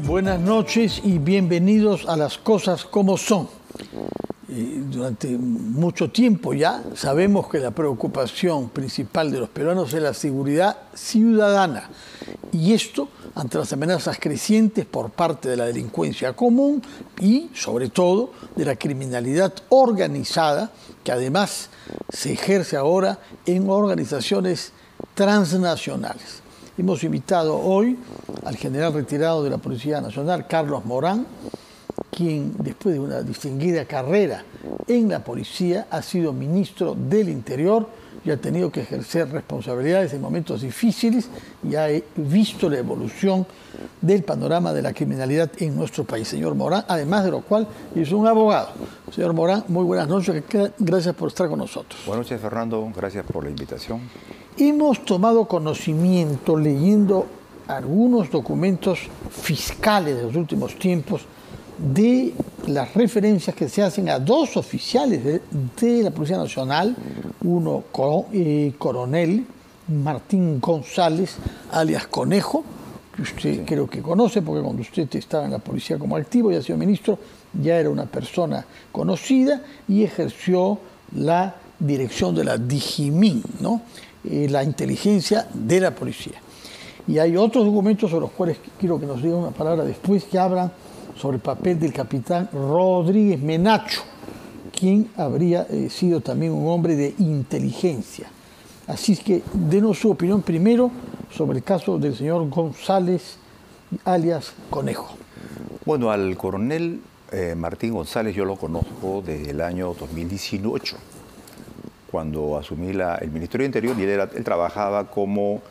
Buenas noches y bienvenidos a Las Cosas Como Son. Durante mucho tiempo ya sabemos que la preocupación principal de los peruanos es la seguridad ciudadana. Y esto ante las amenazas crecientes por parte de la delincuencia común y, sobre todo, de la criminalidad organizada, que además se ejerce ahora en organizaciones transnacionales. Hemos invitado hoy al general retirado de la Policía Nacional, Carlos Morán, quien después de una distinguida carrera en la policía ha sido ministro del Interior y ha tenido que ejercer responsabilidades en momentos difíciles y ha visto la evolución del panorama de la criminalidad en nuestro país. Señor Morán, además de lo cual es un abogado. Señor Morán, muy buenas noches, gracias por estar con nosotros. Buenas noches, Fernando, gracias por la invitación. Hemos tomado conocimiento leyendo algunos documentos fiscales de los últimos tiempos de las referencias que se hacen a dos oficiales de la Policía Nacional, uno coronel Martín González, alias Conejo, que usted creo que conoce, porque cuando usted estaba en la policía como activo y ha sido ministro, ya era una persona conocida y ejerció la dirección de la Digimin, ¿no? La inteligencia de la policía. Y hay otros documentos sobre los cuales quiero que nos diga una palabra después, que hablan sobre el papel del capitán Rodríguez Menacho, quien habría sido también un hombre de inteligencia. Así es que denos su opinión primero sobre el caso del señor González, alias Conejo. Bueno, al coronel Martín González yo lo conozco desde el año 2018, cuando asumí el Ministerio del Interior, y él trabajaba como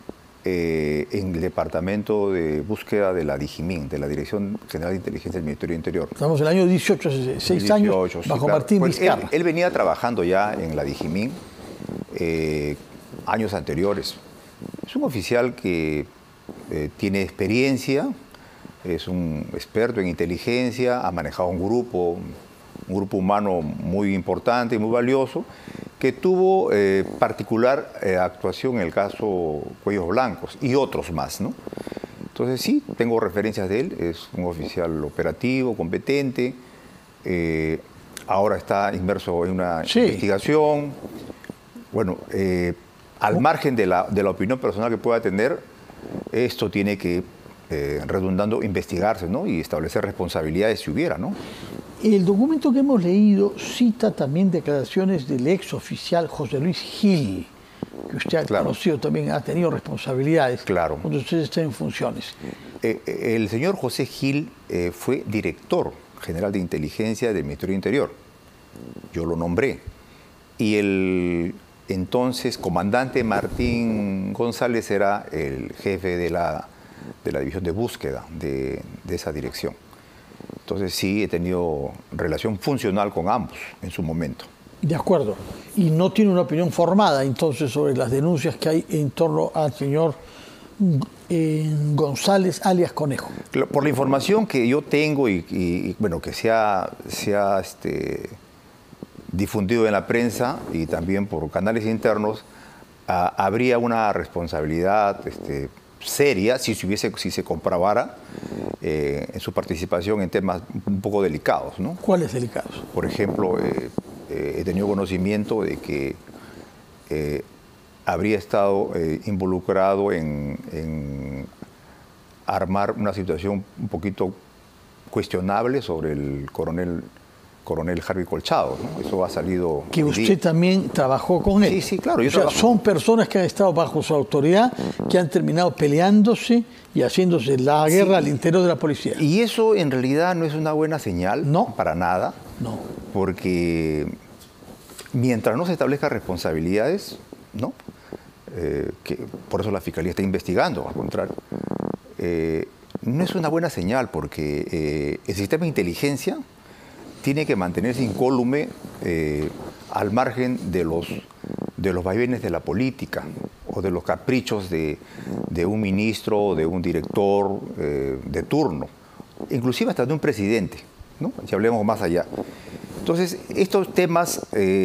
en el Departamento de Búsqueda de la Digimin, de la Dirección General de Inteligencia del Ministerio del Interior. Estamos en el año 18, hace 6 años, sí, bajo claro. Martín Pues Vizcarra. Él venía trabajando ya en la Digimin años anteriores. Es un oficial que tiene experiencia, es un experto en inteligencia, ha manejado un grupo humano muy importante y muy valioso, que tuvo particular actuación en el caso Cuellos Blancos y otros más, ¿no? Entonces sí, tengo referencias de él, es un oficial operativo, competente, ahora está inmerso en una investigación. Bueno, al margen de la opinión personal que pueda tener, esto tiene que, redundando, investigarse, ¿no? Y establecer responsabilidades si hubiera, ¿no? El documento que hemos leído cita también declaraciones del ex oficial José Luis Gil, que usted ha conocido también, ha tenido responsabilidades cuando usted está en funciones. El señor José Gil fue director general de inteligencia del Ministerio del Interior. Yo lo nombré. Y el entonces comandante Martín González era el jefe de la división de búsqueda de esa dirección. Entonces sí he tenido relación funcional con ambos en su momento. De acuerdo. Y no tiene una opinión formada entonces sobre las denuncias que hay en torno al señor González, alias Conejo. Por la información que yo tengo y bueno, que se ha difundido en la prensa y también por canales internos, habría una responsabilidad seria si se comprobara en su participación en temas un poco delicados, ¿no? ¿Cuáles delicados? Por ejemplo, he tenido conocimiento de que habría estado involucrado en armar una situación un poquito cuestionable sobre el coronel Harvey Colchado, ¿no? Eso ha salido... Que usted también trabajó con él. Sí, sí, claro. O sea, son personas que han estado bajo su autoridad, que han terminado peleándose y haciéndose la guerra al interior de la policía. Y eso en realidad no es una buena señal, no, para nada. No. Porque mientras no se establezcan responsabilidades, ¿no? Que por eso la Fiscalía está investigando, al contrario. No es una buena señal porque el sistema de inteligencia tiene que mantenerse incólume al margen de los vaivenes de la política o de los caprichos de un ministro o de un director de turno, inclusive hasta de un presidente, ¿no? Si hablemos más allá. Entonces, estos temas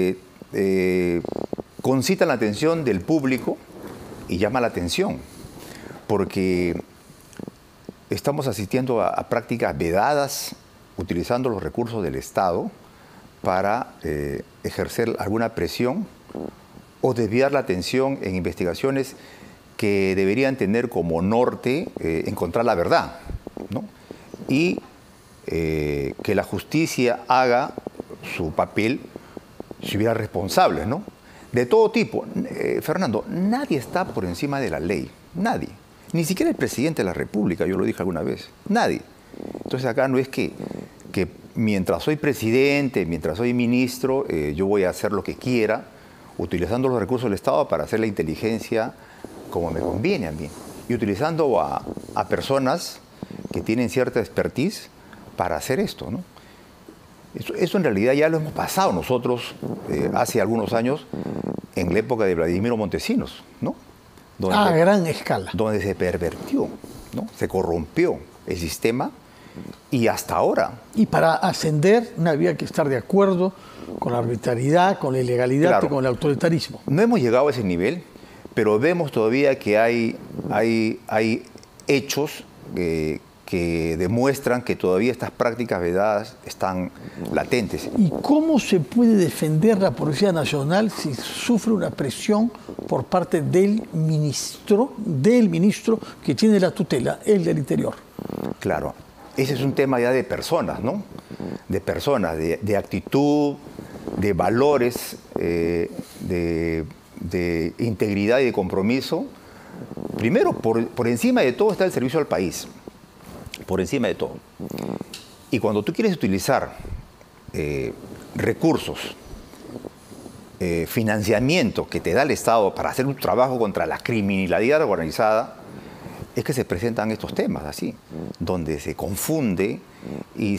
concitan la atención del público y llama la atención, porque estamos asistiendo a prácticas vedadas utilizando los recursos del Estado para ejercer alguna presión o desviar la atención en investigaciones que deberían tener como norte encontrar la verdad, ¿no? Y que la justicia haga su papel si hubiera responsables, ¿no? De todo tipo. Fernando, nadie está por encima de la ley, nadie. Ni siquiera el presidente de la República, yo lo dije alguna vez, nadie. Entonces acá no es que mientras soy presidente, mientras soy ministro, yo voy a hacer lo que quiera, utilizando los recursos del Estado para hacer la inteligencia como me conviene a mí. Y utilizando a personas que tienen cierta expertise para hacer esto, ¿no? Eso en realidad ya lo hemos pasado nosotros hace algunos años en la época de Vladimiro Montesinos, ¿no? A gran escala. Donde se pervertió, ¿no? Se corrompió el sistema y hasta ahora. Y para ascender no había que estar de acuerdo con la arbitrariedad, con la ilegalidad, claro, y con el autoritarismo. No hemos llegado a ese nivel, pero vemos todavía que hay hechos que demuestran que todavía estas prácticas vedadas están latentes. ¿Y cómo se puede defender la Policía Nacional si sufre una presión por parte del ministro que tiene la tutela, el del Interior? Claro, ese es un tema ya de personas, ¿no? De personas, de actitud, de valores, de integridad y de compromiso. Primero, por encima de todo está el servicio al país. Por encima de todo. Y cuando tú quieres utilizar recursos, financiamiento que te da el Estado para hacer un trabajo contra la criminalidad organizada, es que se presentan estos temas así, donde se confunde y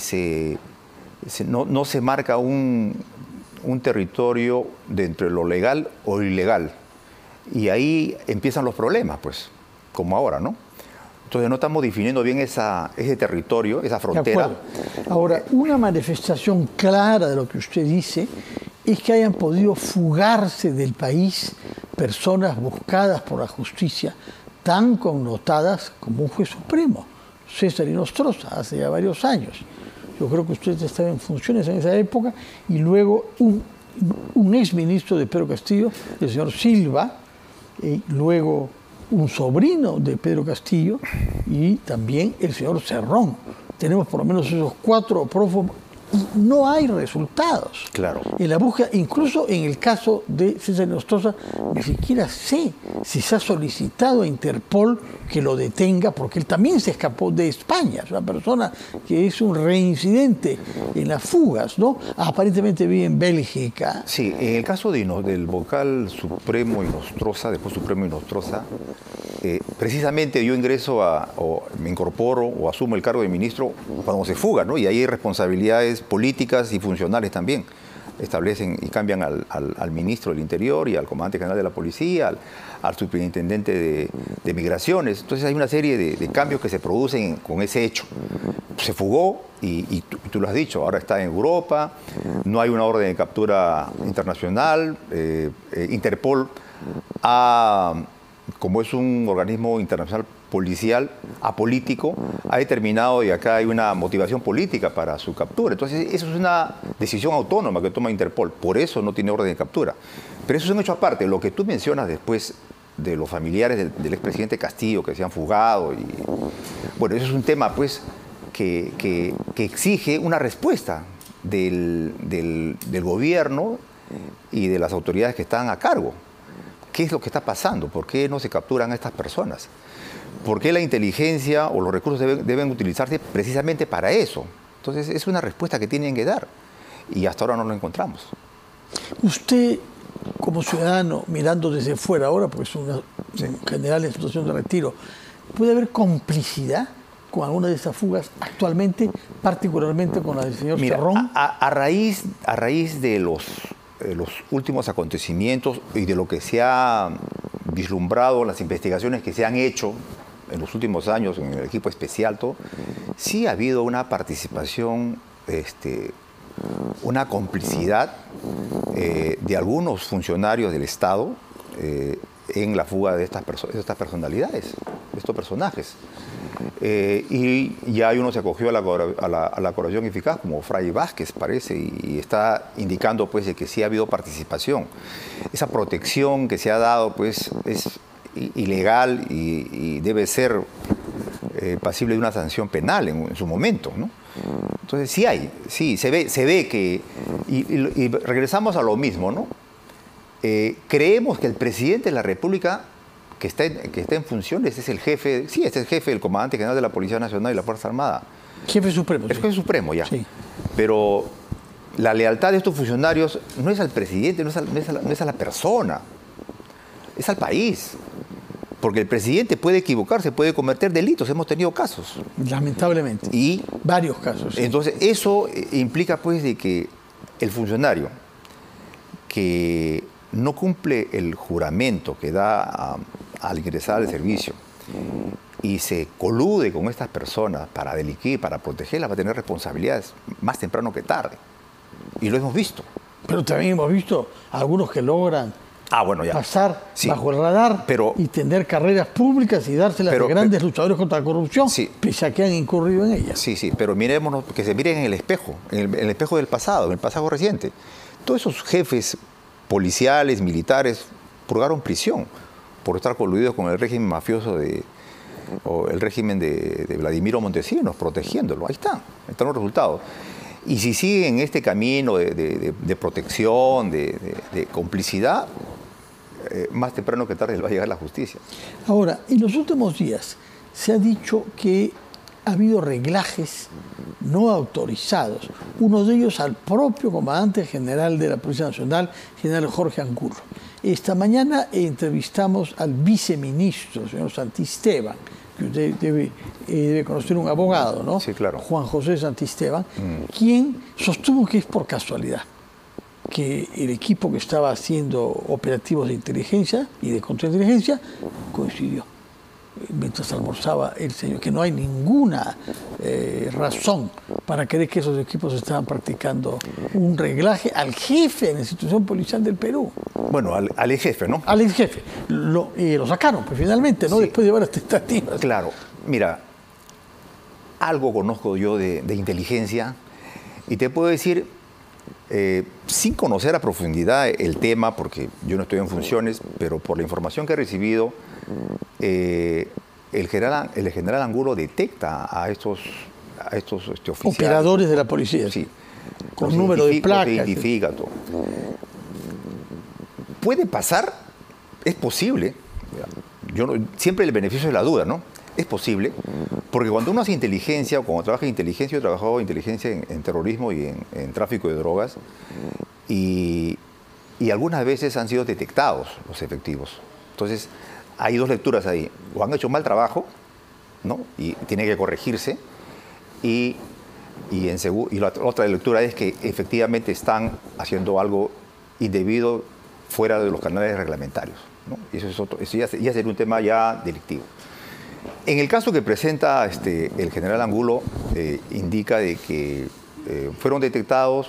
no se marca un territorio dentro de lo legal o ilegal. Y ahí empiezan los problemas, pues, como ahora, ¿no? Entonces no estamos definiendo bien ese territorio, esa frontera. Ahora, una manifestación clara de lo que usted dice es que hayan podido fugarse del país personas buscadas por la justicia, tan connotadas como un juez supremo, César Nostroza, hace ya varios años. Yo creo que usted estaba en funciones en esa época, y luego un exministro de Pedro Castillo, el señor Silva, y luego un sobrino de Pedro Castillo y también el señor Cerrón. Tenemos por lo menos esos 4 prófugos. No hay resultados. Claro. En la búsqueda, incluso en el caso de César Nostroza, ni siquiera sé si se ha solicitado a Interpol que lo detenga, porque él también se escapó de España. Es una persona que es un reincidente en las fugas, ¿no? Aparentemente vive en Bélgica. Sí, en el caso del vocal supremo Nostroza, después Supremo Nostroza, precisamente yo me incorporo o asumo el cargo de ministro cuando se fuga, ¿no? Y ahí hay responsabilidades políticas y funcionales también. Establecen y cambian al ministro del Interior y al comandante general de la policía, al superintendente de migraciones. Entonces hay una serie de cambios que se producen con ese hecho. Se fugó y tú lo has dicho, ahora está en Europa, no hay una orden de captura internacional. Interpol como es un organismo internacional policial, apolítico, ha determinado, y acá hay una motivación política para su captura. Entonces, eso es una decisión autónoma que toma Interpol. Por eso no tiene orden de captura. Pero eso es un hecho aparte. Lo que tú mencionas después de los familiares del expresidente Castillo que se han fugado, bueno, eso es un tema, pues, que exige una respuesta del gobierno y de las autoridades que están a cargo. ¿Qué es lo que está pasando? ¿Por qué no se capturan a estas personas? ¿Por qué la inteligencia o los recursos deben utilizarse precisamente para eso? Entonces, es una respuesta que tienen que dar y hasta ahora no lo encontramos. Usted, como ciudadano, mirando desde fuera ahora, porque es un general en situación de retiro, ¿puede haber complicidad con alguna de estas fugas actualmente, particularmente con la del señor Cerrón? A raíz de los últimos acontecimientos y de lo que se ha vislumbrado, las investigaciones que se han hecho en los últimos años en el equipo especial, sí ha habido una participación, una complicidad de algunos funcionarios del Estado en la fuga de estas personalidades, de estos personajes. Y ya uno se acogió a la colaboración eficaz, como Fray Vázquez parece, y está indicando pues de que sí ha habido participación. Esa protección que se ha dado pues es ilegal y debe ser pasible de una sanción penal en su momento, ¿no? Entonces sí, se ve que... Y regresamos a lo mismo, ¿no? Creemos que el presidente de la República que está en funciones es el jefe, sí, es el jefe, el comandante general de la Policía Nacional y la Fuerza Armada. Jefe supremo. El jefe supremo, ya. Sí. Pero la lealtad de estos funcionarios no es al presidente, no es a la persona, es al país. Porque el presidente puede equivocarse, puede cometer delitos, hemos tenido casos. Lamentablemente. Y varios casos. Sí. Entonces, eso implica pues de que el funcionario que no cumple el juramento que da al ingresar al servicio y se colude con estas personas para delinquir, para protegerlas, va a tener responsabilidades más temprano que tarde. Y lo hemos visto. Pero también hemos visto a algunos que logran pasar bajo el radar y tener carreras públicas y dárselas de grandes luchadores contra la corrupción, pese a que han incurrido en ellas. Sí, pero mirémonos, que se miren en el espejo, en el espejo del pasado, en el pasado reciente. Todos esos jefes policiales, militares, purgaron prisión por estar coludidos con el régimen mafioso o el régimen de Vladimiro Montesinos, protegiéndolo. Ahí están los resultados. Y si siguen este camino de protección, de complicidad, más temprano que tarde les va a llegar la justicia. Ahora, en los últimos días se ha dicho que ha habido reglajes no autorizados, uno de ellos al propio comandante general de la Policía Nacional, general Jorge Angulo. Esta mañana entrevistamos al viceministro, señor Santisteban, que usted debe conocer, un abogado, ¿no? Sí, claro. Juan José Santisteban, quien sostuvo que es por casualidad que el equipo que estaba haciendo operativos de inteligencia y de contrainteligencia coincidió mientras almorzaba el señor, que no hay ninguna razón para creer que esos equipos estaban practicando un reglaje al jefe de la institución policial del Perú. Bueno, al ex jefe, ¿no? Al ex jefe. Lo sacaron, pues finalmente, ¿no? Sí. Después de varias tentativas. Claro. Mira, algo conozco yo de inteligencia y te puedo decir, sin conocer a profundidad el tema, porque yo no estoy en funciones, pero por la información que he recibido, el general Angulo detecta a estos oficiales. Operadores de la policía. Sí. Con número de placas. Identifica todo. Puede pasar, es posible. Siempre el beneficio de la duda, ¿no? Es posible, porque cuando uno hace inteligencia, o cuando trabaja en inteligencia, yo he trabajado en inteligencia en terrorismo y en tráfico de drogas, y algunas veces han sido detectados los efectivos. Entonces, hay dos lecturas ahí. O han hecho mal trabajo, ¿no? Y tiene que corregirse, y la otra lectura es que efectivamente están haciendo algo indebido fuera de los canales reglamentarios, ¿no? Y eso ya sería un tema ya delictivo. En el caso que presenta el general Angulo, indica de que fueron detectados,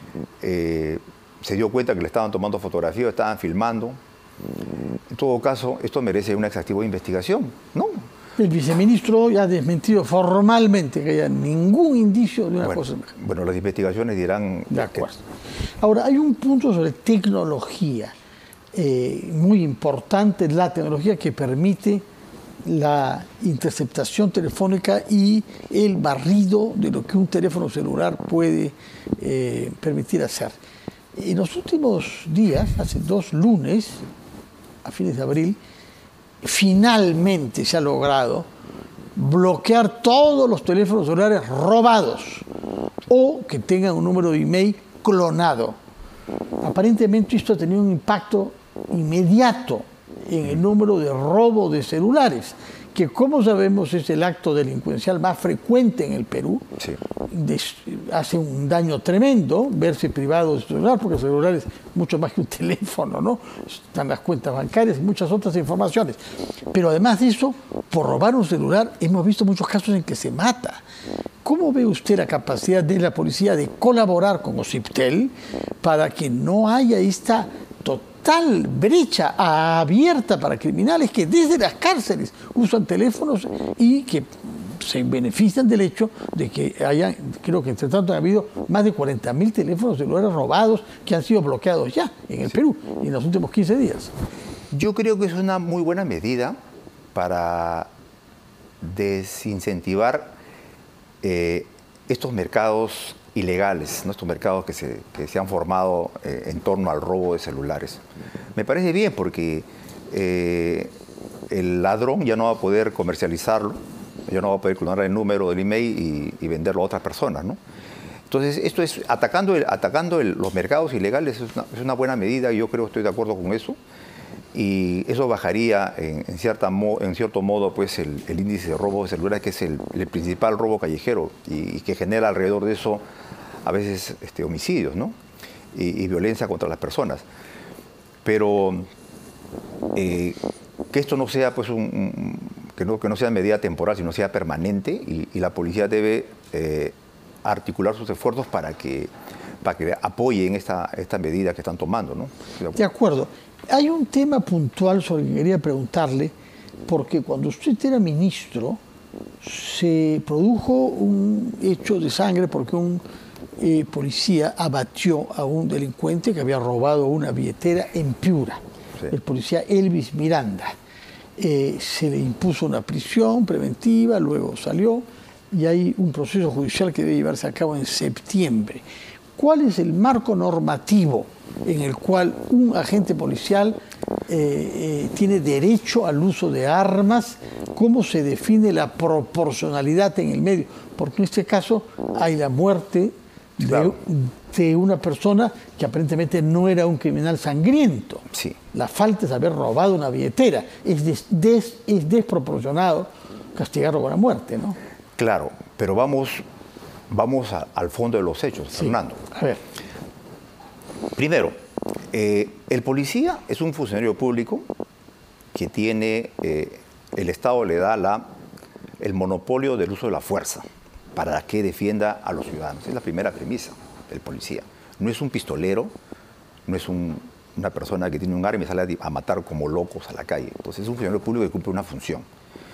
se dio cuenta que le estaban tomando fotografías, estaban filmando. En todo caso, esto merece una exhaustiva investigación, ¿no? El viceministro ya ha desmentido formalmente que haya ningún indicio de una cosa. Bueno, las investigaciones dirán... De acuerdo. Ahora, hay un punto sobre tecnología muy importante, la tecnología que permite la interceptación telefónica y el barrido de lo que un teléfono celular puede permitir hacer. En los últimos días, hace 2 lunes, a fines de abril, finalmente se ha logrado bloquear todos los teléfonos celulares robados o que tengan un número de email clonado. Aparentemente esto ha tenido un impacto inmediato en el número de robo de celulares, que como sabemos es el acto delincuencial más frecuente en el Perú. Sí. Hace un daño tremendo verse privado de su celular, porque el celular es mucho más que un teléfono, ¿no? Están las cuentas bancarias y muchas otras informaciones. Pero además de eso, por robar un celular, hemos visto muchos casos en que se mata. ¿Cómo ve usted la capacidad de la policía de colaborar con OCIPTEL para que no haya esta tal brecha abierta para criminales que desde las cárceles usan teléfonos y que se benefician del hecho de que hayan, creo que entre tanto han habido más de 40.000 teléfonos celulares robados que han sido bloqueados ya en el Perú en los últimos 15 días. Yo creo que es una muy buena medida para desincentivar estos mercados ilegales, ¿no? Estos mercados que se han formado en torno al robo de celulares. Me parece bien porque el ladrón ya no va a poder comercializarlo, ya no va a poder clonar el número del email y venderlo a otras personas, ¿no? Entonces, esto es atacando los mercados ilegales, es una buena medida y yo creo que estoy de acuerdo con eso. Y eso bajaría en cierto modo pues, el índice de robo de celulares, que es el principal robo callejero y que genera alrededor de eso a veces homicidios, ¿no? y violencia contra las personas. Pero que esto no sea pues, que no sea medida temporal, sino sea permanente y la policía debe articular sus esfuerzos para que apoyen esta medida que están tomando, ¿no? De acuerdo. Hay un tema puntual sobre el que quería preguntarle, porque cuando usted era ministro se produjo un hecho de sangre porque un policía abatió a un delincuente que había robado una billetera en Piura, sí. El policía Elvis Miranda. Se le impuso una prisión preventiva, luego salió y hay un proceso judicial que debe llevarse a cabo en septiembre. ¿Cuál es el marco normativo en el cual un agente policial tiene derecho al uso de armas? ¿Cómo se define la proporcionalidad en el medio? Porque en este caso hay la muerte de una persona que aparentemente no era un criminal sangriento. Sí. La falta es haber robado una billetera. Es desproporcionado castigarlo con la muerte, ¿no? Claro, pero vamos al fondo de los hechos, sí. Fernando. A ver. Primero, el policía es un funcionario público que tiene, el Estado le da el monopolio del uso de la fuerza para que defienda a los ciudadanos. Es la primera premisa del policía. No es un pistolero, no es una persona que tiene un arma y sale a matar como locos a la calle. Entonces es un funcionario público que cumple una función.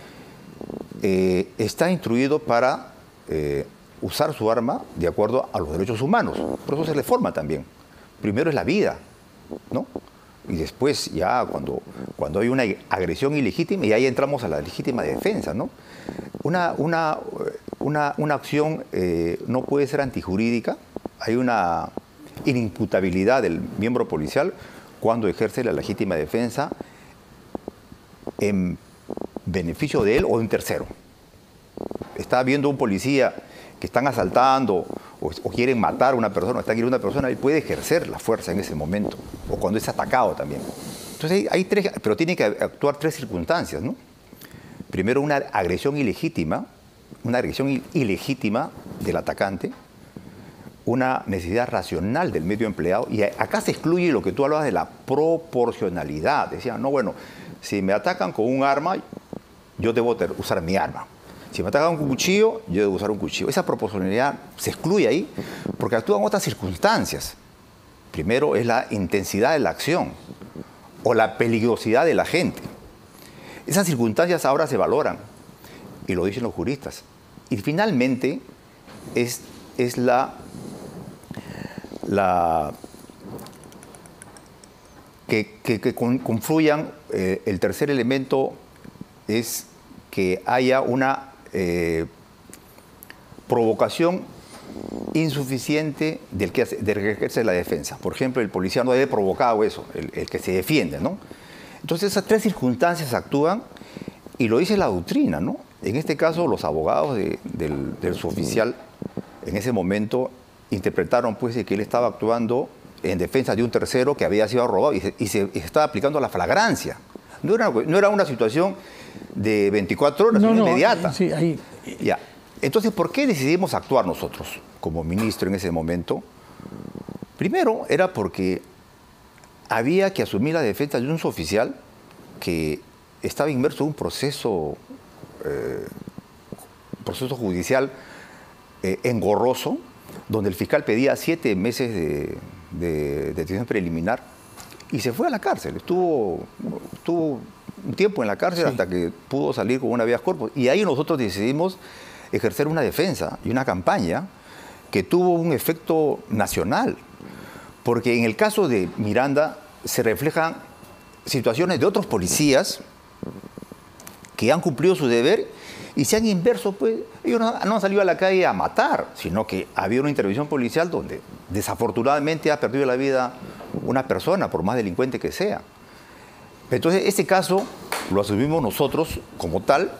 Está instruido para usar su arma de acuerdo a los derechos humanos. Por eso se le forma también. Primero es la vida, ¿no? Y después ya cuando hay una agresión ilegítima, y ahí entramos a la legítima defensa, ¿no? Una acción no puede ser antijurídica. Hay una inimputabilidad del miembro policial cuando ejerce la legítima defensa en beneficio de él o de un tercero. Está viendo un policía que están asaltando o quieren matar a una persona, están hiriendo a una persona, él puede ejercer la fuerza en ese momento, o cuando es atacado también. Entonces hay tres, pero tiene que actuar tres circunstancias, ¿no? Primero, una agresión ilegítima del atacante, una necesidad racional del medio empleado, y acá se excluye lo que tú hablabas de la proporcionalidad. Decían, no, bueno, si me atacan con un arma, yo debo usar mi arma. Si me atacan con un cuchillo, yo debo usar un cuchillo. Esa proporcionalidad se excluye ahí porque actúan otras circunstancias. Primero es la intensidad de la acción o la peligrosidad de la gente. Esas circunstancias ahora se valoran y lo dicen los juristas. Y finalmente es que confluyan. El tercer elemento es que haya una provocación insuficiente del que ejerce la defensa. Por ejemplo, el policía no debe provocar eso, el que se defiende, ¿no? Entonces esas tres circunstancias actúan y lo dice la doctrina, ¿no? En este caso, los abogados del suboficial en ese momento interpretaron pues de que él estaba actuando en defensa de un tercero que había sido robado y se estaba aplicando la flagrancia. No era una situación de 24 horas, sino inmediata. Sí, ahí. Ya. Entonces, ¿por qué decidimos actuar nosotros como ministro en ese momento? Primero, era porque había que asumir la defensa de un suboficial que estaba inmerso en un proceso judicial engorroso, donde el fiscal pedía 7 meses de detención preliminar y se fue a la cárcel. Estuvo un tiempo en la cárcel hasta que pudo salir con una habeas corpus. Y ahí nosotros decidimos ejercer una defensa y una campaña que tuvo un efecto nacional. Porque en el caso de Miranda se reflejan situaciones de otros policías que han cumplido su deber y se han inverso, pues ellos no han salido a la calle a matar, sino que había una intervención policial donde desafortunadamente ha perdido la vida una persona, por más delincuente que sea. Entonces, este caso lo asumimos nosotros como tal,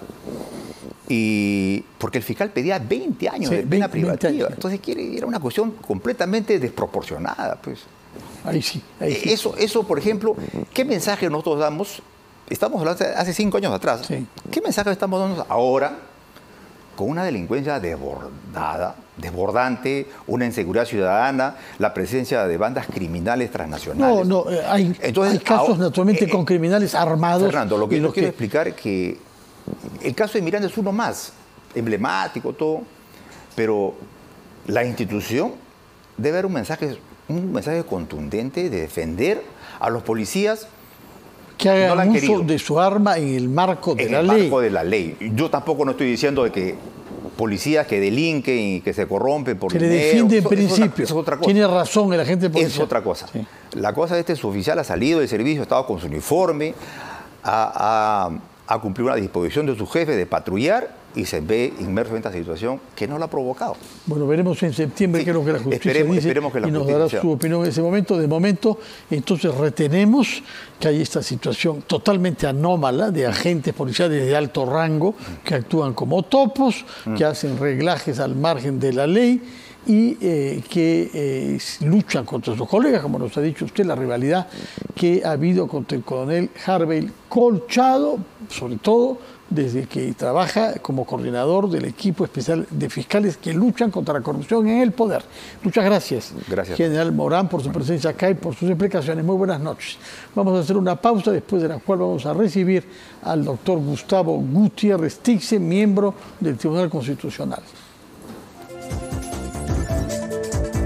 y porque el fiscal pedía 20 años de pena privativa. Entonces, era una cuestión completamente desproporcionada, pues. Ahí sí. Eso, por ejemplo, ¿qué mensaje nosotros damos? Estamos hablando hace 5 años atrás. Sí. ¿Qué mensaje estamos dando ahora con una delincuencia desbordante, una inseguridad ciudadana, la presencia de bandas criminales transnacionales? Hay casos naturalmente con criminales armados. Fernando, lo que yo quiero explicar es que el caso de Miranda es uno más, emblemático, todo, pero la institución debe dar un mensaje contundente de defender a los policías que hagan uso de su arma en el marco de la ley. En el marco de la ley. Yo tampoco no estoy diciendo de que policías que delinquen y que se corrompen por dinero. Se le defiende en principio. Es otra cosa. Tiene razón el agente policial. Es otra cosa. Sí. La cosa de su oficial ha salido del servicio, ha estado con su uniforme, ha cumplido una disposición de su jefe de patrullar y se ve inmerso en esta situación que no la ha provocado. Bueno, veremos en septiembre qué es lo que la justicia dice y nos dará su opinión en ese momento. De momento, entonces retenemos que hay esta situación totalmente anómala de agentes policiales de alto rango que actúan como topos, que hacen reglajes al margen de la ley y que luchan contra sus colegas, como nos ha dicho usted, la rivalidad que ha habido contra el coronel Harvey Colchado, sobre todo desde que trabaja como coordinador del equipo especial de fiscales que luchan contra la corrupción en el poder. Muchas gracias, General Morán, por su presencia acá y por sus explicaciones. Muy buenas noches. Vamos a hacer una pausa, después de la cual vamos a recibir al doctor Gustavo Gutiérrez Tixe, miembro del Tribunal Constitucional.